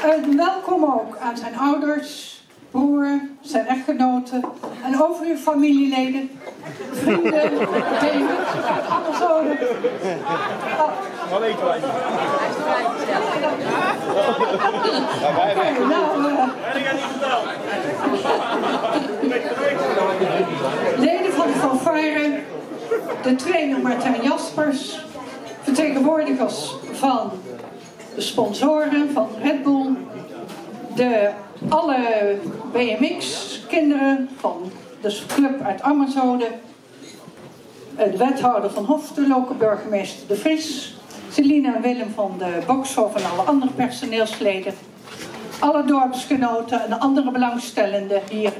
Welkom ook aan zijn ouders, broer, zijn echtgenoten en overige familieleden, vrienden, Amazone. Wat weten wij? Leden van de fanfare, de trainer Martijn Jaspers, vertegenwoordigers van de sponsoren van Red Bull, alle BMX-kinderen van de club uit Amazone, de wethouder van Hof, de lokale burgemeester De Vries, Celine en Willem van de Bokshof en alle andere personeelsleden, alle dorpsgenoten en andere belangstellenden hier